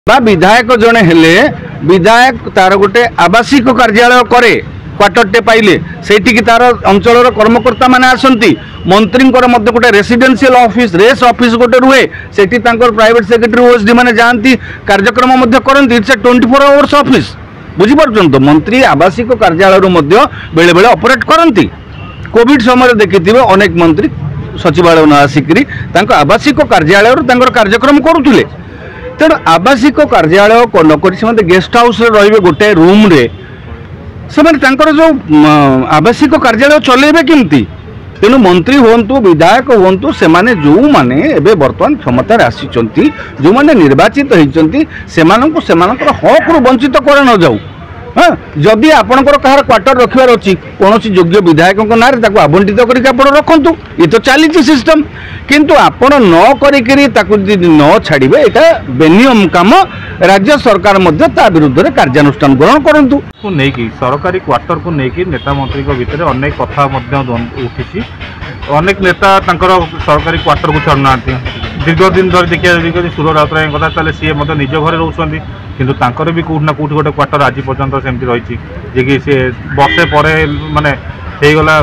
बा विधायक जड़े हेले विधायक तार गोटे आवासिक कार्यालय करे क्वार्टरटे पाइले सेठी तार अंचल कर्मकर्ता माने आसंती मंत्री गोटे रेसिडेंशियल ऑफिस रेस ऑफिस गोटे रुहे सेठी प्राइवेट सेक्रेटरी ओएसडी माने जानती कार्यक्रम करती इट्स ए 24 आवर्स ऑफिस बुझी पार्छन तो मंत्री आवासिक कार्यालय बेले बेले ऑपरेट करती कोविड समय देखिथिबे अनेक मंत्री सचिवालय न आसिक आवासिक कार्यालय कार्यक्रम करुले तेणु आवासिक कार्यालय नक गेस्ट हाउस रे गोटे रूम रे से जो आवासिक कार्यालय चलेबे केमती तेणु मंत्री हूँ विधायक हूँ से जो मैंने बर्तमान क्षमतार आसी जो मैंने निर्वाचित होती हक रु वंचित कर न जाऊ हाँ जदि आपणकर कहार क्वार्टर रखार अच्छी कौन योग्य विधायक ना आवंटित कर रखु ये तो चली सिस्टम किंतु आपण न करी न छाड़े यहाँ बेनियम कम राज्य सरकार विरुद्ध में कार्यानुष्ठान ग्रहण करूँ नहीं सरकारी क्वार्टर को लेकिन नेता मंत्री भितर अनेक कथा उठी अनेक नेता सरकारी क्वार्टर को छाड़ना दीर्घ दिन धर देखिए सुर राउतराय कथा चले सी निज घर रोचे किंतु तांकर भी कौट ना कौट गोटे क्वार्टर आज पर्यंत सेमती रही जे कि सी वर्षे पर माने हो गला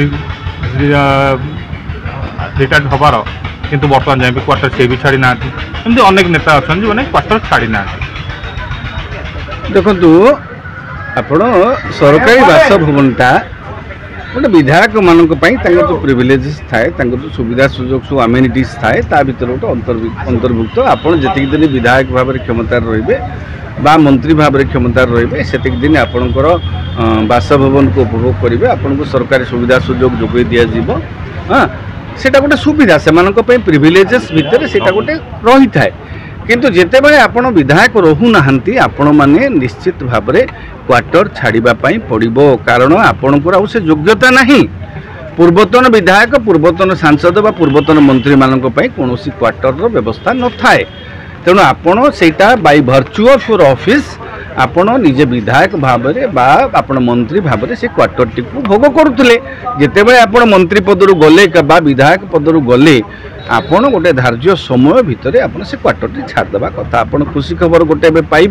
रिटायर्ड हबार किंतु बर्तमान जाए भी क्वार्टर सी भी छाड़ी ना एमती अनेक नेता अच्छा जो मैंने क्वार्टर छाड़ी ना देखु आपण सरकारी बासभवनटा गोटे विधायक मानक जो प्रिविलेजेस थाए जो सुविधा सुजोग सब आमेनिटीज थाए ता भीतर गोटे अंतर्भुक्त आपड़ जी दिन विधायक भाव में क्षमतार रे बा मंत्री भाव में क्षमतार रे से दिन आपणकर बासभवन को उपभोग करेंगे आपन को सरकारी सुविधा सुजोग जोगे दि हाँ सेटा गोटे सुविधा से प्रिविलेजेस भितर से गोटे रही थाए किंतु जिते बड़े आपण विधायक रहूना आपण मैंने निश्चित भाव में क्वार्टर छाड़ापी पड़ो कारण आपणकर से योग्यता नहीं पूर्वतन विधायक पूर्वतन सांसद बा पूर्वतन मंत्री मानक कौन क्वार्टर व्यवस्था न थाए तेणु आपण सेटा by virtue of your office आपण निजे विधायक भाव में बा आपण मंत्री भाव में से क्वार्टर टी भोग करुले जिते बड़े आपण मंत्री पदर गले बा विधायक पदर गले आपण गोटे धार्य समय भितर आपण से क्वार्टर टी छाड़देवा कथा आपण खुशी खबर गोटे पाई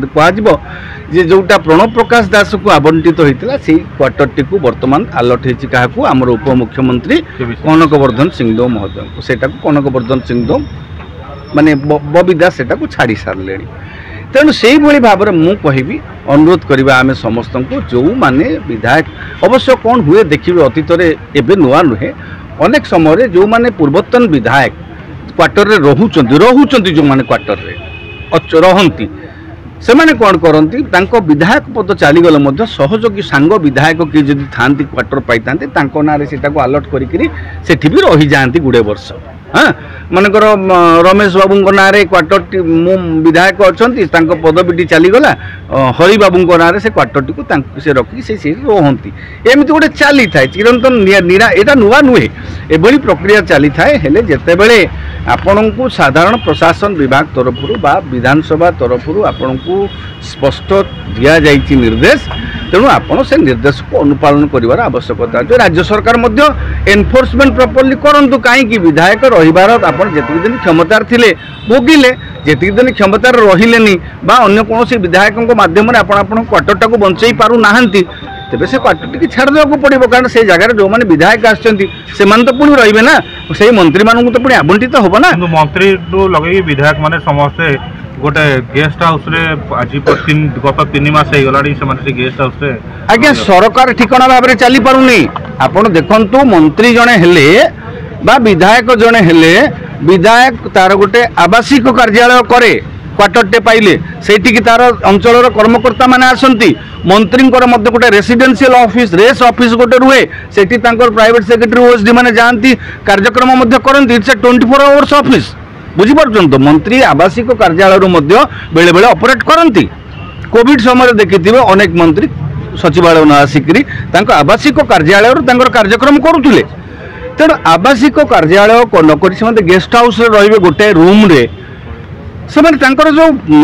कह जे जोटा प्रणव प्रकाश दास को आवंटित होता से क्वार्टर टी बर्तमान आलट हो आमर उपमुख्यमंत्री कनकवर्धन सिंहदेव महोदय को सेटा कनकवर्धन सिंहदेव माने बबी दास सेटा को छाड़ी सारे तेणु से भाव में मुझे कहबी अनुरोध करवा आम समस्त को जो माने विधायक अवश्य कौन हुए देखिए अतीत एवं नुआ नुहे अनेक समय जो माने पूर्वतन विधायक क्वार्टर रे रोचंती जो माने क्वार्टर रे रहंती से माने कौन करती विधायक पद चलीगले सहयोगी सांग विधायक किए जब था क्वार्टर पाई ना से आलर्ट करी भी रही जाती गुड़े वर्ष हाँ मनकर रमेश बाबू ना क्वार्टर मु विधायक अच्छा पदवीटी चलीगला हरि बाबू ना से क्वार्टर टी से रखी से रोहंती एमती गोटे चली थाए चिरंतन यहाँ नुआ नुहे एभली प्रक्रिया चली थाए हेले जेते बेले आपण को साधारण प्रशासन विभाग तरफ बा विधानसभा तरफ आपण को स्पष्ट दिया जाइछि निर्देश तेणु आपण से निर्देश को अनुपालन करिवार आवश्यकता जो राज्य सरकार एनफोर्समेंट प्रॉपर्ली करंतु कहीं विधायक रहिबार आपण जेतिक दिन क्षमतार थिले भोगिले जेतिक दिन क्षमतार रहिलेनी बा अन्य कोनोसी विधायक माध्यम आपण क्वार्टरटा को बंचई पारु नाहंती तेबे से क्वार्टर टी छाड़ देवा पड़ो कारण से जगह जो मैंने विधायक आसछंती से तो पुणी रहिबे ना से मंत्री मानू तो पुणी आवंटित होबो ना मंत्री लगे विधायक माने समस्ते गोटे गेस्ट हाउस रे आज गत 3 मास हो गला से गेस्ट हाउस रे आज्ञा सरकार ठिकाना भाव में चली पारुनी आपण देखंतु मंत्री जणे हेले बा विधायक जणे हेले विधायक तार गोटे आवासिक कार्यालय करे क्वार्टरटे पाइले सेठी तार अंचल कर्मकर्ता माने आसंती मंत्री गोटे रेसिडेंशियल ऑफिस रेस ऑफिस गोटे रुहे सेठी प्राइवेट सेक्रेटरी ओएसडी माने जानती कार्यक्रम करती इट्स ए 24 आवर्स ऑफिस बुझी पार्छन तो मंत्री आवासिक कार्यालय बेले बेले ऑपरेट करती कोविड समय देखिए अनेक मंत्री सचिवालय न आसिक आवासिक कार्यालय कार्यक्रम करुले तेणु आवासिक कार्यालय नक गेस्ट हाउस रे गोटे रूम रे से जो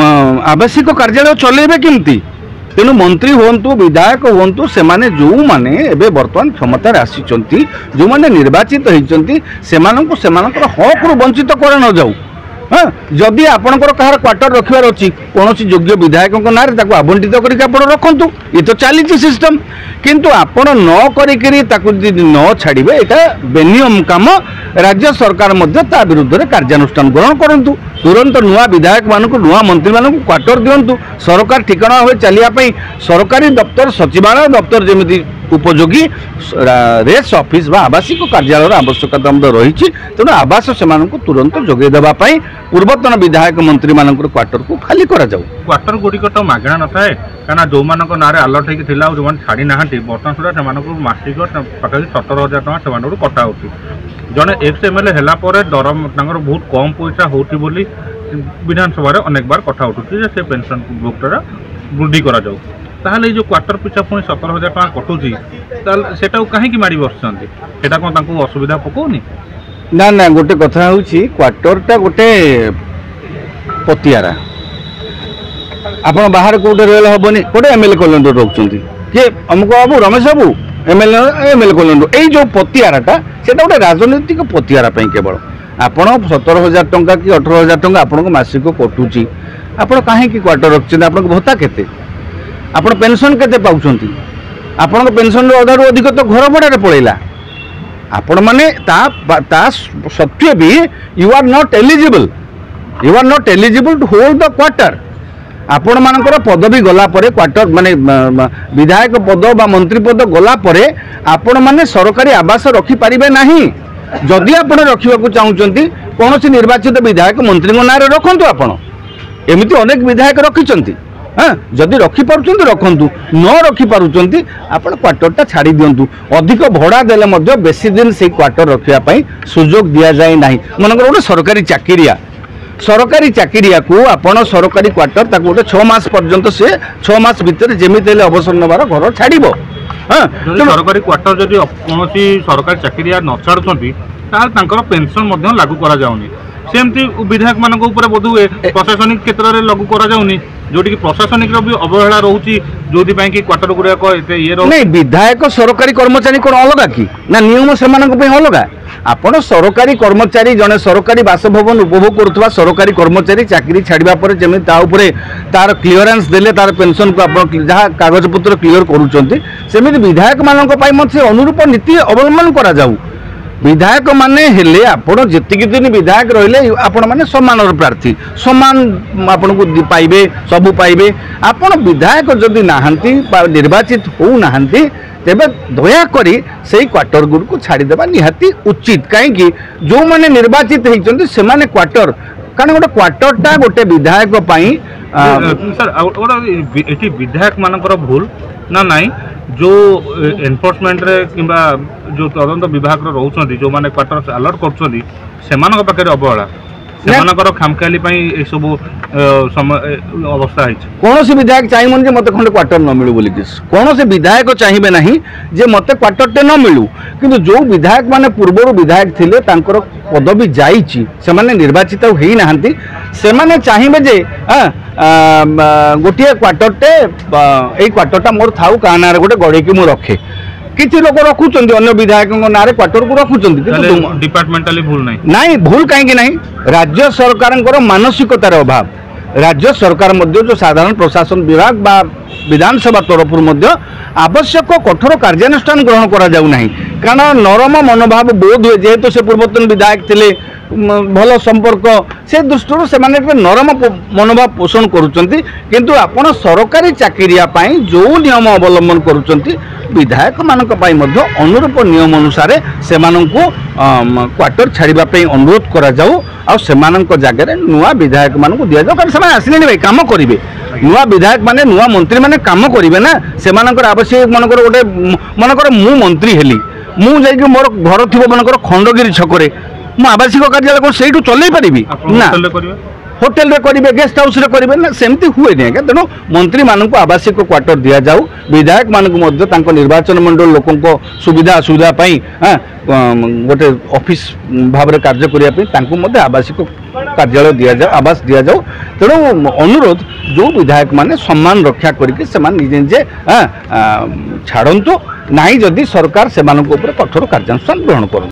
आवासिक कार्यालय चलेबे केमती तेणु मंत्री हूँ विधायक हूँ से जो मैंने बर्तमान क्षमतार आसी जो मैंने निर्वाचित होती हक रु वंचित कर न जाऊ हाँ जदि आपणकर कहार क्वार्टर रखिबार अच्छी कौन योग्य विधायक ना आवंटित करके रखु ये तो चली सिस्टम किंतु आपण न करी न छाड़े यहाँ बेनियम काम राज्य सरकार ता विरुद्ध में कार्यानुष्ठान ग्रहण करूँ तुरंत नुआ विधायक मानक नुआ मंत्री मानक क्वार्टर दिंतु सरकार ठिकाना भाव चलिए सरकारी दफ्तर सचिवालय दफ्तर जमी उपयोगी रेस ऑफिस बा आवासिक कार्यालय आवश्यकता रही तेणु आवास से तुरंत जोगे देवाई पूर्वतन विधायक मंत्री मान क्वार्टर को खाली करा जाऊ क्वार्टर गुड़िक तो मागणा न थाए कहीं जो मान ना अलर्ट होता जो छाड़ी ना बर्तमान सुधा से मासिक पाखापी 17,000 टका से कटा हो जड़े XMLA है दरम बहुत कम पैसा होती विधानसभा अनेक बार कथा उठुची से पेंशन भुगतान वृद्धि करा जाऊ ताहले जो क्वार्टर पिछा पुणी 17,000 टका कटुची सेटा कहीं माड़ी बसुँच सेटा कौन असुविधा पकाउनी ना ना गोटे कथा हूँ क्वार्टरटा गोटे पतियारा आप बाहर कौटे रहा हेनी कौटे MLA कॉलोनी रोकते किए अमुक बाबू रमेश बाबू MLA कॉलोनी यही जो पतियाराटा से गोटे राजनैतिक पतियारा केवल आपण 17,000 टंका कि 18,000 टंका आपको मासिक कटुची आप कहीं क्वार्टर रखते आप भत्ता केते आपण पेंशन केते पाउछंती आपण पेंशन अधारू अधिक तो घर भड़ारे पड़ेगा आपण माने ता सत्वे भी you are not eligible to hold the quarter आपण मानकर पदवी गला परे क्वार्टर माने विधायक पद बा मंत्री पद गला परे आपण माने सरकारी आवास रखी पारिबे नहीं जदि आपण रखिबा चाहूचंती कौन सी निर्वाचित विधायक मंत्री नाँ रखंतु आपण एमिति अनेक विधायक रखिचंती हाँ जदि रखिपुं रखु न रखिपुंट आप क्वार्टरटा छाड़ी दिंतु अधिक भड़ा देले बेसी दिन से क्वार्टर रखापी सुजोग दि जाए ना मनकर गोटे सरकारी चाकरिया को आपण सरकारी क्वार्टर गोटे 6 मास पर्यंत से 6 मास भितर जमी अवसर नबार घर छाड़ हाँ सरकारी क्वार्टर जदि कौन सरकारी चाकरिया न छाड़ुंट पेंशन लागू करा जाउनी सेमती विधायक मान बोधुए प्रशासनिक क्षेत्र में लागू करा जाउनी जोटी कि प्रशासनिक भी अवहेला रोची जो क्वार्टर गुड़ाक ये नहीं विधायक सरकारी कर्मचारी कौन अलग कि ना नियम से अलग आपण सरकारी कर्मचारी जड़े सरकारी बासभवन उपभोग करुवा सरकारी कर्मचारी चाकरी छाड़ा पर जमी तार क्लीयरेंस देले तार पेंशन को आप जहाँ कागज पत्र क्लीयर करुँच विधायक मान अनुरूप नीति अवलंबन करा जाऊ विधायक माने हेले आपण जेतिक दिन विधायक रहिले आपण माने सम्मान प्रार्थी सम्मान आपण को पाइबे सबू पाइबे आपण विधायक जदि नाहंती निर्वाचित हो नाहंती तेबे दया करी सेही क्वार्टर गुड को छाड़ी देबा निहाती उचित कहीं जो माने निर्वाचित होइचंती से माने क्वार्टर कारण गोटे क्वार्टरटा गोटे विधायक पई सर एठी विधायक मानकर भूल ना नहीं जो एनफोर्समेंट रे किंबा जो तदंत विभाग रोचंती जो माने क्वार्टर अलर्ट करछंती सेमानक पाखे अवहेला सेमानकर खामखाली पई सब अवस्था है कौन सी विधायक चाहिए मत खंडे क्वार्टर न मिलू बोली कौन से विधायक चाहिए ना जे मत क्वार्टरटे न मिलू किंतु जो विधायक माने पूर्वर विधायक थिले तांकर पदवी जाइछि से माने निर्वाचित होई नाहंती से माने चाहिए जे गोटे क्वार्टरटे एई क्वार्टरटा मोर थाउ का नारे गोटे गड़े की मु रखे किसी लोग रखुंट अन्य विधायक ना क्वार्टर को रखुंट डिपार्टमेंटाली भूल नहीं भूल कहीं नहीं राज्य सरकार मानसिकतार अभाव राज्य सरकार जो साधारण प्रशासन विभाग बा विधानसभा तरफ आवश्यक कठोर कार्यानुष्ठान ग्रहण करा जाऊ नहीं कारण नरम मनोभाव बोध हुए जेहेतु से पूर्वतन विधायक थिले भल संपर्क से दृष्टि से नरम मनोभाव पोषण करुँच किंतु आपण सरकारी चाकरिया जो नियम अवलंबन करुँच विधायक मानक अनुरूप नियम अनुसार से क्वार्टर छाड़ापी अनुरोध करा जाऊ आ जगह नुआ विधायक मान दि जाऊ कारण से आसिले भाई कम करेंगे नुआ विधायक माने नुआ मंत्री माने काम करेंगे ना से आवश्यक मनकर गोटे मनकर मु मंत्री हेली मु जाइए मोर घर थी मनकर खंडगिरी छकरे मु आवासिक कार्यालय कौन से चल पारि ना होटेल रे करेंगे गेस्ट हाउस रे करेंगे ना सेमती हुए नहीं आज्ञा तेणु मंत्री मानक आवासिक क्वार्टर दि जाऊ विधायक मानक निर्वाचन मंडल लोकों सुविधा असुविधा गोटे ऑफिस भाव में कार्य करने आवासिक कार्यालय दि जाऊ आवास दि जाऊ तेणु अनुरोध जो विधायक माने सम्मान रक्षा करके निजे निजे छाड़तु ना जदि सरकार से कठोर कार्यानुष्ठान ग्रहण कर।